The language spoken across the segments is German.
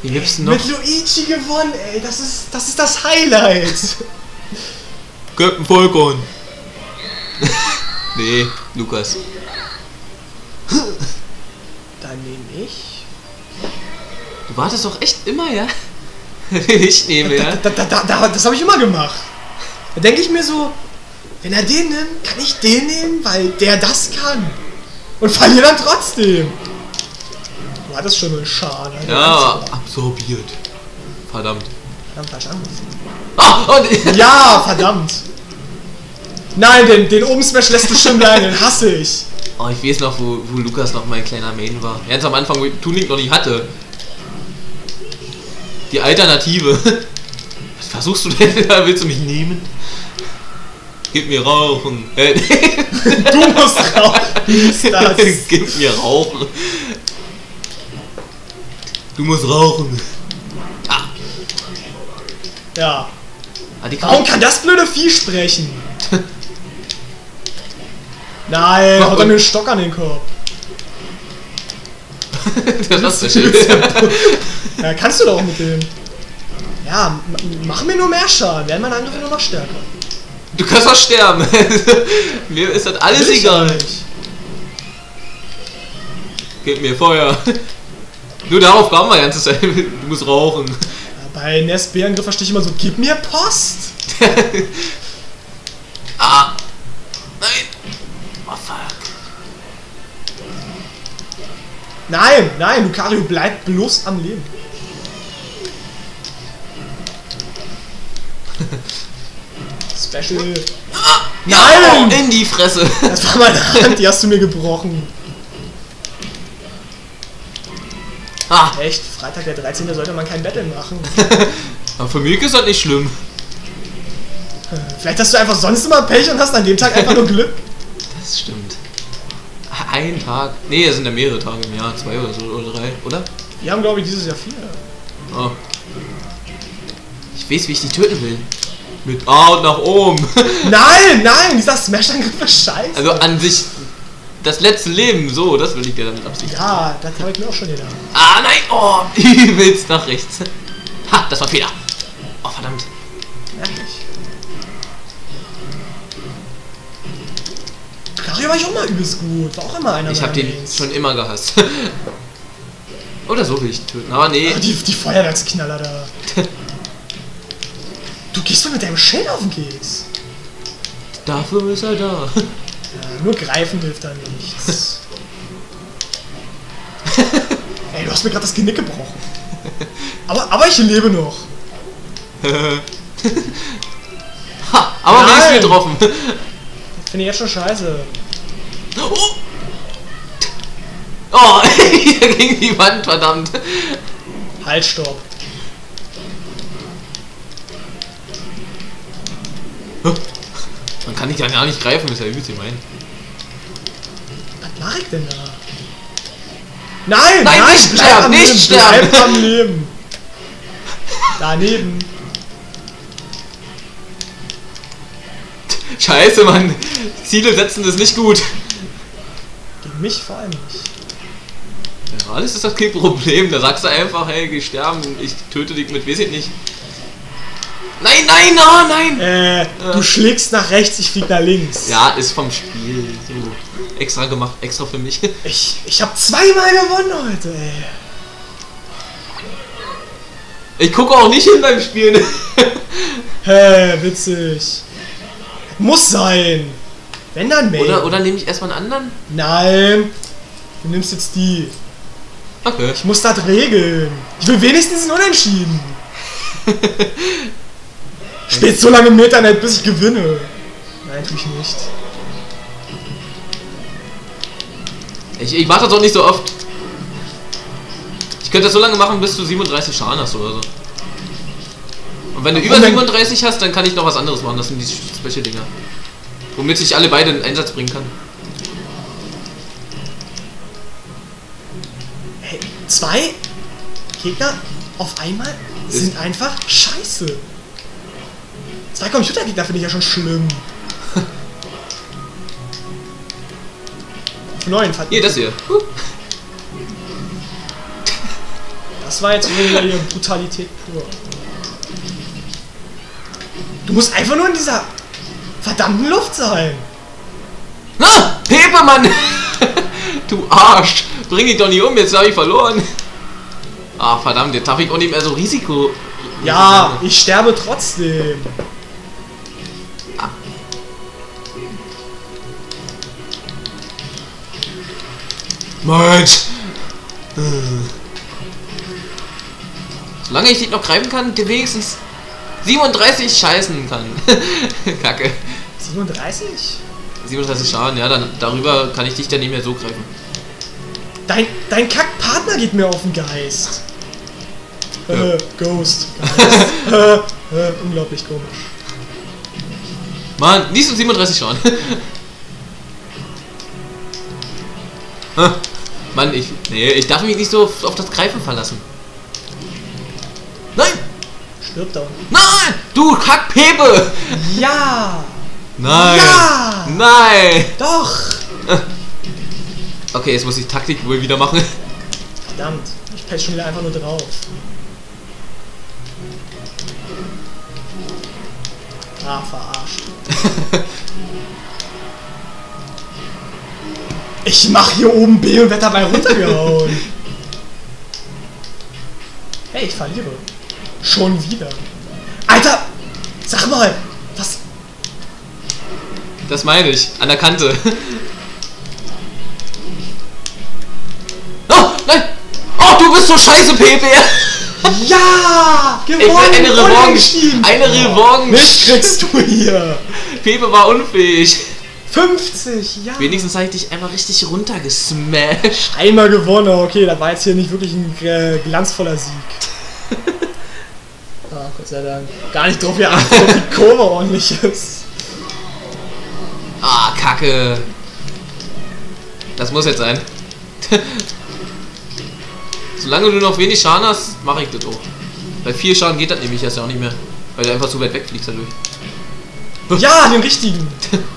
Wie gibt's noch? Mit Luigi gewonnen, ey. Das ist das Highlight. Captain Falcon. Nee, Lukas. Dann nehme ich. Du wartest doch echt immer, ja? Ich nehme, ja. Das habe ich immer gemacht. Da denke ich mir so, wenn er den nimmt, kann ich den nehmen, weil der das kann. Und verliere dann trotzdem. Du hattest schon einen Schaden. Ja, absorbiert. Verdammt. Verdammt, falsch angefangen. Ah, oh nee. Ja, verdammt. Nein, den Oben-Smash lässt du schon bleiben, den hasse ich. Oh, ich weiß noch, wo Lukas noch mein kleiner Main war. Ganz am Anfang, wo ich Tuning noch nicht hatte. Die Alternative. Was versuchst du denn da? Willst du mich nehmen? Gib mir Rauchen. Du musst rauchen. Wie ist das? Gib mir Rauchen. Du musst rauchen. Ah. Ja. Ah, Warum kann das blöde Vieh sprechen? Nein, haut er mir einen Stock an den Kopf. Das ist schön. Ja, kannst du doch mit dem. Ja, mach mir nur mehr Schaden, werden meine Angriffe nur noch stärker. Du kannst auch sterben. Mir ist das alles egal. Gib mir Feuer. Nur darauf kamen wir die ganze Zeit. Du musst rauchen. Ja, bei NSB-Angriff verstehe ich immer so, gib mir Post. Ah. Nein. Oh fuck. Nein, Lucario bleibt bloß am Leben. Special. Ja, Nein! in die Fresse. Das war meine Hand, die hast du mir gebrochen. Ah. Echt? Freitag der 13. sollte man kein Battle machen. Aber für mich ist das nicht schlimm. Vielleicht hast du einfach sonst immer Pech und hast an dem Tag einfach nur Glück. Das stimmt. Ein Tag. Nee, es sind ja mehrere Tage im Jahr. 2 oder so oder 3, oder? Wir haben, glaube ich, dieses Jahr 4. Oh. Ich weiß, wie ich die töten will. Mit A und nach oben. Nein, dieser Smash-Angriff ist scheiße. Also an sich das letzte Leben, so, das will ich dir damit absichern. Ja, das habe ich mir auch schon gedacht. Ah, nein, oh, übelst nach rechts. Ha, das war Fehler. Oh, verdammt. Merklich. Lucario war ich auch mal übelst gut. War auch immer einer Ich habe den Mains. schon immer gehasst. Oder so will ich töten, aber nee. Oh, die Feuerwerksknaller da. Du gehst doch mit deinem Schild auf den Keks. Dafür ist er da. Ja, nur greifen hilft da nichts. Ey, du hast mir gerade das Genick gebrochen. Aber ich lebe noch. Ha, aber wenigstens getroffen. Das finde ich jetzt schon scheiße. Oh, oh gegen die Wand, verdammt. Halt, stopp. Man kann dich ja gar nicht greifen, ist ja übelst gemein. Was mach ich denn da? Nein, nicht sterben, nicht sterben. Bleib am Leben. Daneben. Scheiße, Mann. Ziele setzen ist nicht gut. Gegen mich vor allem nicht. Ja, alles ist das kein Problem. Da sagst du einfach, hey, geh sterben, ich töte dich mit, weiß ich nicht. Nein, nein, oh nein! Du schlägst nach rechts, ich flieg nach links. Ja, ist vom Spiel so extra gemacht, extra für mich. Ich hab zweimal gewonnen heute, ey. Ich gucke auch nicht hin beim Spielen. Hä, witzig. Muss sein. Wenn dann Main. Oder nehme ich erstmal einen anderen? Nein. Du nimmst jetzt die. Okay. Ich muss das regeln. Ich will wenigstens einen Unentschieden. Spielst so lange Meta-Net, bis ich gewinne. Nein, tue ich nicht. Ich mache das auch nicht so oft. Ich könnte das so lange machen, bis du 37 Schaden hast oder so. Und wenn du über 37 hast, dann kann ich noch was anderes machen. Das sind die Special-Dinger. Womit ich alle beide in Einsatz bringen kann. Hey, 2 Gegner auf einmal sind einfach scheiße. 2 Computergegner finde ich ja schon schlimm. 9 fand Hier, das hier. Das war jetzt irgendwie Brutalität pur. Du musst einfach nur in dieser verdammten Luft sein. Na, Pepe, Mann! Du Arsch! Bring dich doch nicht um, jetzt habe ich verloren. Ah, verdammt, jetzt darf ich auch nicht mehr so Risiko. Ja, ich sterbe trotzdem. Ah. Mensch! Solange ich dich noch greifen kann, der wenigstens 37 scheißen kann. Kacke. 37? 37 Schaden, ja, dann darüber kann ich dich dann nicht mehr so greifen. Dein Kackpartner geht mir auf den Geist. Ja. Ghost. Geist. Unglaublich komisch. Mann, nicht so 37 Schaden. Mann, ich darf mich nicht so auf das Greifen verlassen. Nein! Stirb da. Nein! Du Kackpepe! Ja! Nein! Ja! Nein! Doch! Okay, jetzt muss ich Taktik wohl wieder machen. Verdammt, ich pech schon wieder einfach nur drauf. Ah, verarscht. Ich mach hier oben B und werd dabei runtergehauen. Hey, ich verliere. Schon wieder. Alter! Sag mal! Was? Das meine ich. An der Kante. Oh, nein! Oh, du bist so scheiße, Pepe! Ja! Ich will eine Revanche! Eine Revanche! Nicht kriegst du hier! Pepe war unfähig. 50, ja! Wenigstens habe ich dich einmal richtig runtergesmashed. Einmal gewonnen, okay, das war jetzt hier nicht wirklich ein glanzvoller Sieg. Ah, Gott sei Dank. Gar nicht drauf geachtet, ob die Kurve ordentlich ist. Ah, Kacke. Das muss jetzt sein. Solange du noch wenig Schaden hast, mache ich das auch. Bei 4 Schaden geht das nämlich erst ja auch nicht mehr. Weil du einfach zu weit wegfliegst dadurch. Ja, den richtigen!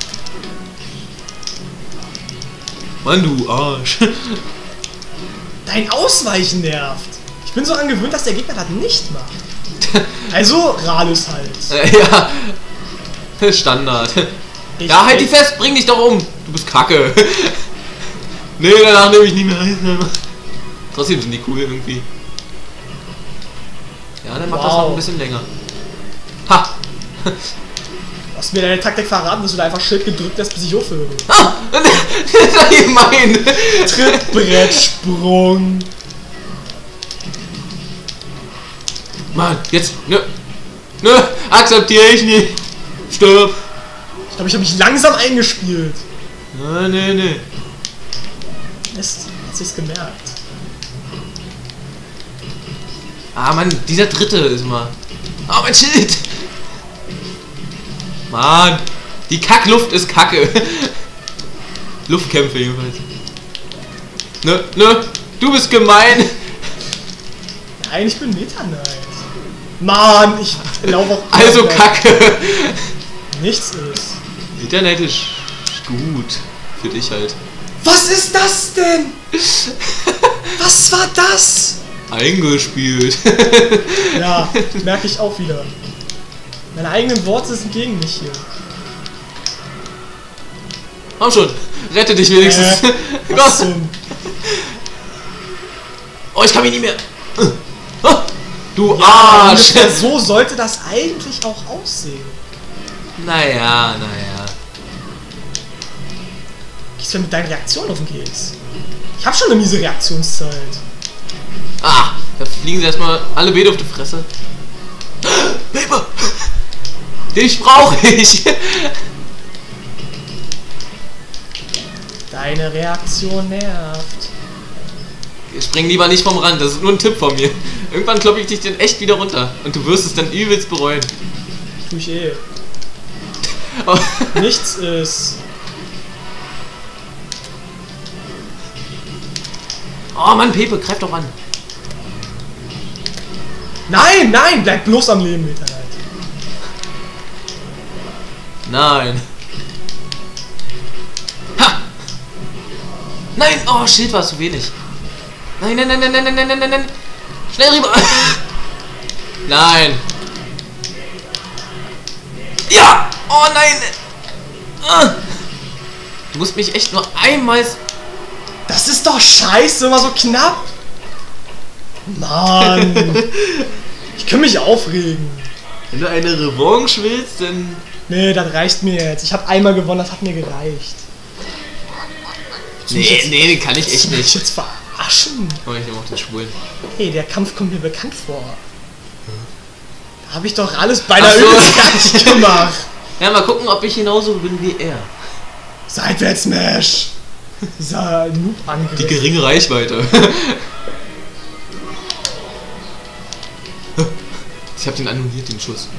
Mann, du Arsch. Dein Ausweichen nervt. Ich bin so angewöhnt, dass der Gegner das nicht macht. Also, Ralus halt. Ja. Standard. Ja, halt die fest, bring dich doch um. Du bist Kacke. Nee, danach nehme ich nicht mehr ein. Trotzdem sind die cool irgendwie. Ja, dann macht das noch ein bisschen länger. Ha! Du hast mir deine Taktik verraten, dass du da einfach Schild gedrückt hast, bis ich aufhöre. Ah! Das ist gemein! Trittbrettsprung. Mann, jetzt. Nö. Nö, akzeptiere ich nicht. Stirb. Ich glaube, ich habe mich langsam eingespielt. Nee. Mist, hat sich's gemerkt. Ah, Mann, dieser dritte ist mal. Oh, mein Schild! Mann, die Kackluft ist Kacke. Luftkämpfe jedenfalls. Nö, du bist gemein. Nein, ich bin Meta Knight. Mann, ich laufe auch. Also Kacke. Nichts ist. Internet ist gut. Für dich halt. Was ist das denn? Was war das? Eingespielt. Ja, merke ich auch wieder. Meine eigenen Worte sind gegen mich hier. Komm schon, rette dich wenigstens. Was zum... Oh, ich kann mich nicht mehr. Oh, du Arsch. Ja, so sollte das eigentlich auch aussehen. Naja. Gehst du mit deinen Reaktionen auf den Keks? Ich habe schon eine miese Reaktionszeit. Ah, da fliegen sie erstmal alle Beete auf die Fresse. Paper! Dich brauche ich! Deine Reaktion nervt. Spring lieber nicht vom Rand, das ist nur ein Tipp von mir. Irgendwann kloppe ich dich dann echt wieder runter und du wirst es dann übelst bereuen. Tu ich eh. Oh. Nichts ist. Oh Mann, Pepe, greif doch an. Nein, bleib bloß am Leben, Meta Knight. Nein. Ha! Nein! Oh, Schild war zu wenig. Nein. Schnell rüber! Nein! Ja! Oh nein! Du musst mich echt nur einmal... Das ist doch scheiße, immer so knapp! Mann! Ich kann mich aufregen. Wenn du eine Revanche willst, dann... Nee, das reicht mir jetzt. Ich habe einmal gewonnen, das hat mir gereicht. Nee, den kann ich echt Mich nicht. jetzt verarschen. Oh, ich nehme auch den Schwulen. Hey, der Kampf kommt mir bekannt vor. Da habe ich doch alles beinahe Ach so. übelst fertig gemacht. Ja, mal gucken, ob ich genauso bin wie er. Seitwärts-Smash. Dieser Noob-Angriff. Die geringe Reichweite. Ich habe den annulliert, den Schuss.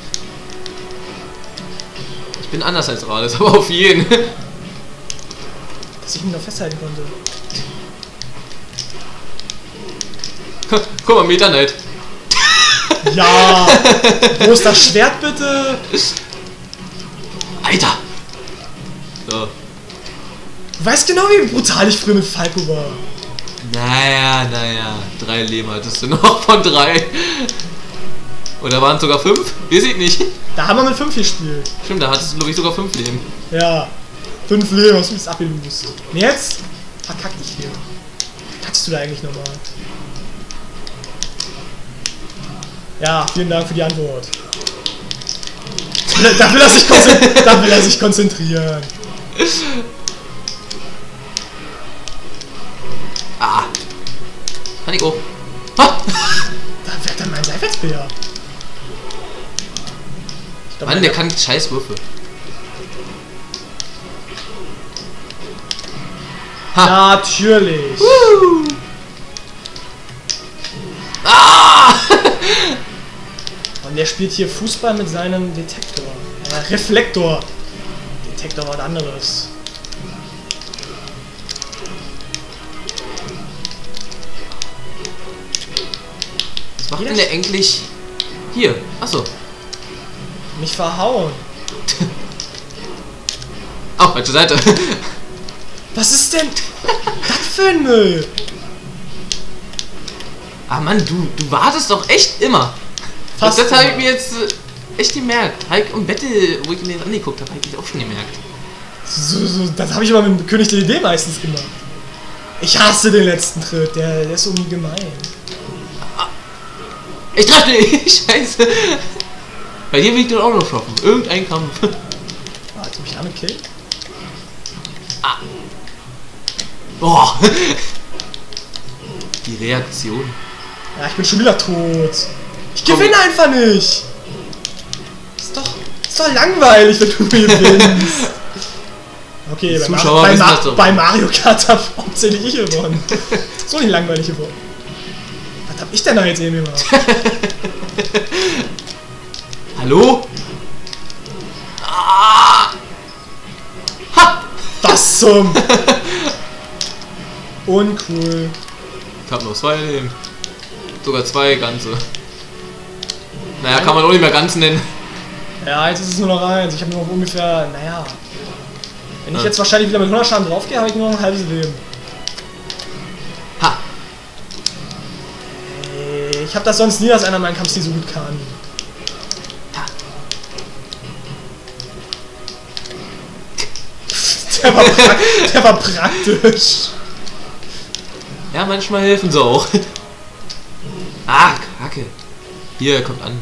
Ich bin anders als Rades, aber auf jeden. Dass ich ihn noch festhalten konnte. Guck mal, Meta Knight. Ja! Wo ist das Schwert bitte? Alter! So. Du weißt genau, wie brutal ich früher mit Falco war. Naja. 3 Leben hattest du noch von 3. Oder waren es sogar 5? Wir sehen nicht. Da haben wir mit 5 gespielt. Stimmt, da hattest du, glaube ich, sogar 5 Leben. Ja. 5 Leben, was ist abgelöst? Und jetzt verkack ich hier. Kackst du da eigentlich nochmal? Ja, vielen Dank für die Antwort. Da will er sich konzentrieren. Ah! Paniko! Ha! Da wird dann mein Seitwärtsbär. Mann, der kann scheiß Würfe. Ha! Natürlich. Ah! Und der spielt hier Fußball mit seinem Detektor. Reflektor. Detektor war was anderes. Was macht denn der eigentlich hier? Achso. Mich verhauen. Au, falsche Seite. Was ist denn das für ein Müll? Ah Mann, du wartest doch echt immer. Fast das habe ich immer. mir jetzt echt gemerkt. Hulk und Battle, wo ich mir das angeguckt habe, habe ich das auch schon gemerkt. Das habe ich aber mit dem König der Idee meistens gemacht. Ich hasse den letzten Tritt, der ist irgendwie gemein. Ich treffe nicht, scheiße. Bei dir will ich den auch noch schaffen. Irgendein Kampf. Warte, mich damit killen? Ah. Boah. Die Reaktion. Ja, ich bin schon wieder tot. Ich gewinne einfach nicht. Ist doch langweilig, wenn du mir gewinnst. Okay, bei Mario Kart hab hauptsächlich ich gewonnen. So nicht langweilig geworden. Was hab ich denn da jetzt eben gemacht? Hallo? Ah! Ha! Was zum... Uncool. Ich hab noch 2 Leben. Sogar 2 ganze. Naja, kann man auch nicht mehr ganz nennen. Ja, jetzt ist es nur noch 1. Ich habe nur noch ungefähr... Naja... Wenn ich jetzt wahrscheinlich wieder mit 100 Schaden draufgehe, habe ich nur noch ein halbes Leben. Ha! Ich habe das sonst nie, dass einer meinen Kampf nicht so gut kann. Ha! Der war praktisch. Ja, manchmal helfen sie auch. Ah, Kacke. Hier, kommt an.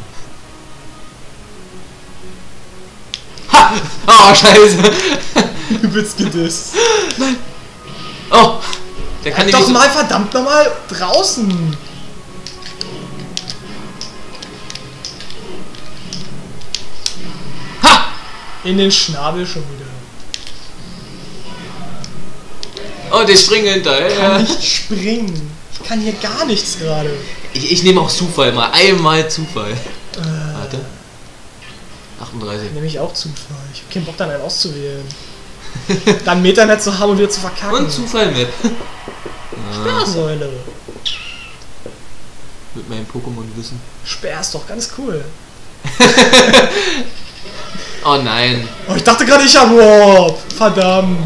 Ha! Oh, scheiße. Übelst gedisst. Nein. Oh. Der kann doch mal verdammt nochmal draußen. Ha! In den Schnabel schon wieder. Oh, die springen hinterher. Ich kann nicht springen. Ich kann hier gar nichts gerade. Ich nehme auch Zufall mal. Einmal Zufall. Warte. 38. Nehme ich auch Zufall. Ich habe keinen Bock, dann einen auszuwählen. Dann Metanet zu haben und wieder zu verkacken. Und Zufall mit. Sperrsäule. Mit meinem Pokémon-Wissen. Sperr ist doch ganz cool. Oh nein. Oh, ich dachte gerade, ich habe Warp. Verdammt.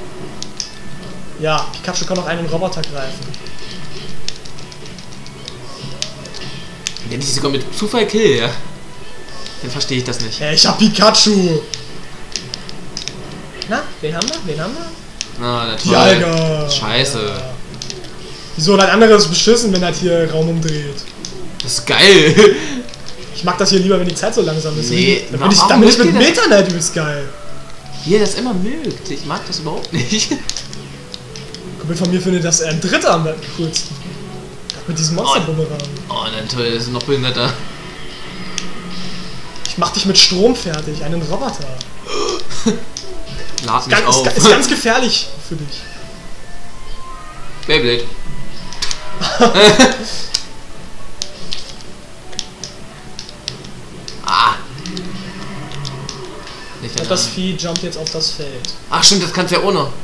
Ja, Pikachu kann noch einen Roboter greifen. Wenn ich sogar mit Zufall kill, ja. Dann verstehe ich das nicht. Ich hab Pikachu. Na, wen haben wir? Wen haben wir? Na, der Dialga. Scheiße. Ja. Wieso, das andere ist beschissen, wenn das hier Raum umdreht. Das ist geil. Ich mag das hier lieber, wenn die Zeit so langsam ist. Nee, dann bin ich mit Meta Knight übelst geil. Wie er das immer mögt. Ich mag das überhaupt nicht. Kumpel von mir findet das ein Dritter am coolsten. Mit diesem Monsterbumerang. Oh, dann toll, das ist noch behinderter. Ich mach dich mit Strom fertig, einen Roboter. Lad mich auf. Ist ganz gefährlich für dich. Beyblade. Nicht und das Vieh jumpt jetzt auf das Feld. Ach stimmt, das kannst du ja auch noch.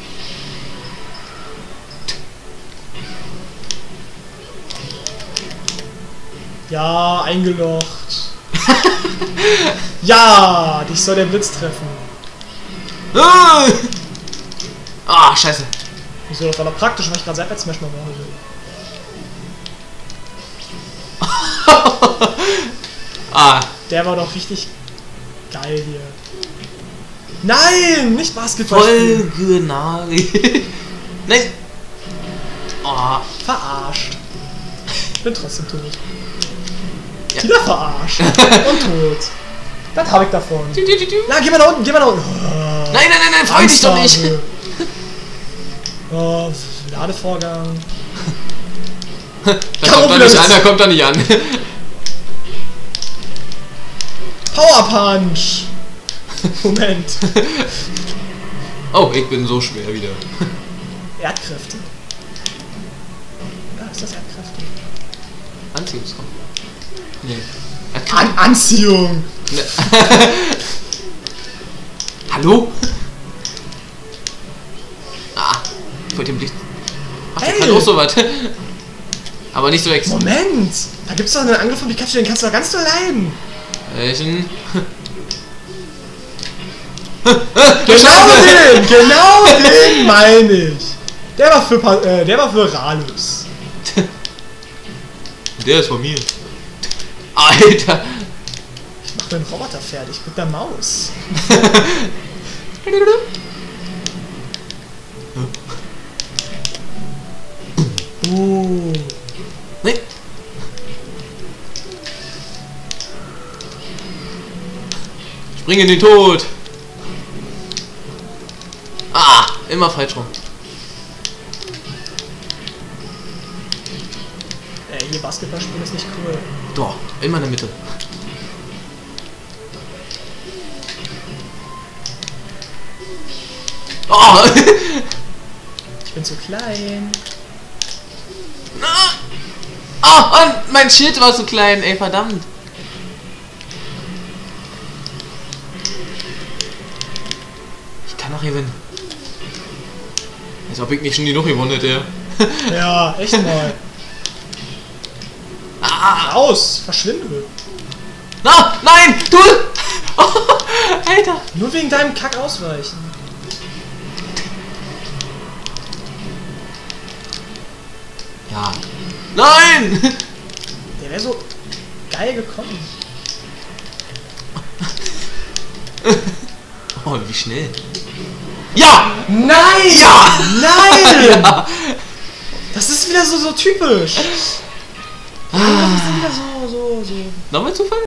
Ja, eingelocht. Ja, dich soll der Blitz treffen. Ah, scheiße. Wieso, das war doch praktisch, weil ich gerade Seitwärts Smash mal wollte. Ah. Der war doch richtig geil hier. Nein, nicht Basketball. Folgenari. Nein. Oh. Verarscht. Ich bin trotzdem tot. Ja. Wieder verarscht. Und tot. Das habe ich davon. Na, geh mal da unten, geh mal da unten. Oh, nein, freu dich doch nicht. Oh, Ladevorgang. Da kommt er nicht an, da kommt er nicht an. Power Punch. Moment. Oh, ich bin so schwer wieder. Erdkräfte. Ja, ist das Erdkräfte? Anziehungskraft. Nee. Anziehung! Ne. Hallo? Ah, ich wollte dem Licht. Ach, der kann auch so was. Aber nicht so extrem. Moment! Da gibt's doch einen Angriff von Pikachu, den kannst du doch ganz doll leiden. Welchen? Genau den meine ich. Der war für Ralus. Der ist von mir. Alter! Ich mach den Roboter fertig mit der Maus. Nee. Spring in den Tod! Ah! Immer falsch rum. Hier Basketball spielen ist nicht cool. Doch, immer in der Mitte. Oh! Ich bin zu klein. Oh, und mein Schild war so klein, ey, verdammt. Ich kann noch gewinnen. Als ob ich nicht schon genug gewonnen hätte, ja. Ja, echt mal. Raus! Verschwinde! Na, nein! Du! Oh, Alter! Nur wegen deinem Kack ausweichen. Ja. Nein! Der wäre so geil gekommen. Oh, wie schnell. Ja! Nein! Ja! Nein! Ja! Das ist wieder so typisch. Das ist wieder so. Nochmal Zufall?